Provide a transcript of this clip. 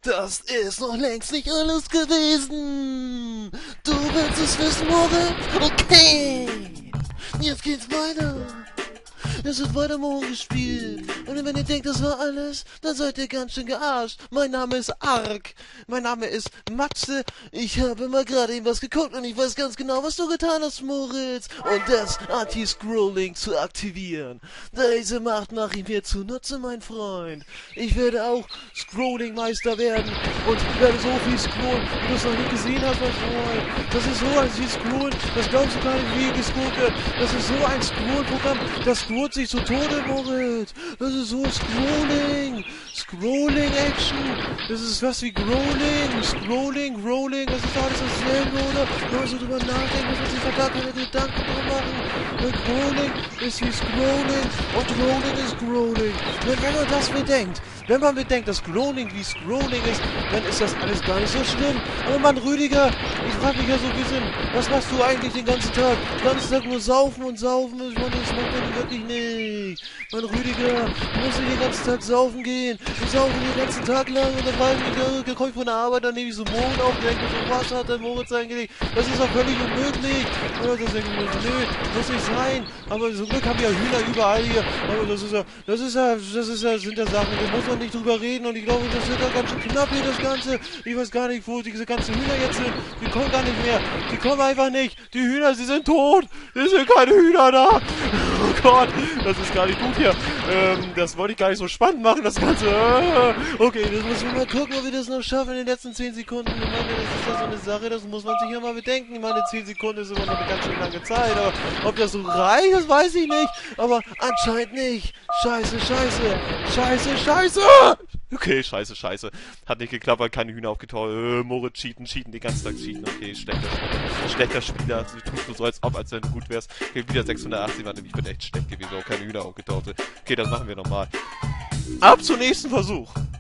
Das ist noch längst nicht alles gewesen. Du willst es wissen, Moritz? Okay. Jetzt geht's weiter. Es wird weiter morgen gespielt. Und wenn ihr denkt, das war alles, dann seid ihr ganz schön gearscht. Mein Name ist Ark. Mein Name ist Matze. Ich habe mal gerade eben was geguckt und ich weiß ganz genau, was du getan hast, Moritz. Und das Anti-Scrolling zu aktivieren. Diese Macht mache ich mir zunutze, mein Freund. Ich werde auch Scrolling-Meister werden und werde so viel scrollen, wie du es noch nie gesehen hast, mein Freund. Das ist so ein Scrollen, das glaubst du gar nicht, wie gescrollt wird. Das ist so ein Scroll-Programm, das scrollt sich zu Tode, Moritz. Das ist so Scrolling. Scrolling-Action. Das ist was wie Growling. Scrolling, Rolling. Das ist alles dasselbe, oder? Wenn man so drüber nachdenkt, muss man sich da gar keine Gedanken drüber machen. Weil Growling ist wie Scrolling und Rolling ist Growling. Wenn man das bedenkt, wenn man bedenkt, dass Growling wie Scrolling ist, dann ist das alles gar nicht so schlimm. Aber Mann, Rüdiger, ich frage mich ja so ein bisschen, was machst du eigentlich den ganzen Tag? Den ganzen Tag nur saufen und saufen. Ich meine, das macht man wirklich nicht. Mann, Rüdiger, du musst nicht den ganzen Tag saufen gehen. Ich saufe den ganzen Tag lang und dann war ich komme ich von der Arbeit, dann nehme ich so Mohn auf und denke so, was hat der Moritz eingelegt? Das ist doch völlig unmöglich. Und dann denke ich mir so, nö, muss nicht sein. Aber zum Glück haben wir ja Hühner überall hier. Aber sind ja Sachen, da muss man nicht drüber reden. Und ich glaube, das wird ja ganz schön knapp hier, das Ganze. Ich weiß gar nicht, wo diese ganzen Hühner jetzt sind. Die kommen gar nicht mehr. Die kommen einfach nicht. Die Hühner, sie sind tot. Es sind keine Hühner da. Oh Gott, das ist gar nicht gut hier. Das wollte ich gar nicht so spannend machen, das Ganze. Okay, das müssen wir mal gucken, ob wir das noch schaffen in den letzten 10 Sekunden. Ich meine, das ist ja so eine Sache, das muss man sich ja mal bedenken. Ich meine, 10 Sekunden ist immer noch eine ganz schön lange Zeit. Aber ob das so reicht, das weiß ich nicht. Aber anscheinend nicht. Scheiße, scheiße. Scheiße, scheiße. Okay, scheiße, scheiße. Hat nicht geklappt, weil keine Hühner aufgetaucht. Moritz cheaten, den ganzen Tag cheaten. Okay, schlechter Spieler. Du tust nur so, als wenn du gut wärst. Okay, wieder 680, warte, ich bin echt schlecht gewesen, auch keine Hühner aufgetaucht. Okay, das machen wir nochmal. Ab zum nächsten Versuch.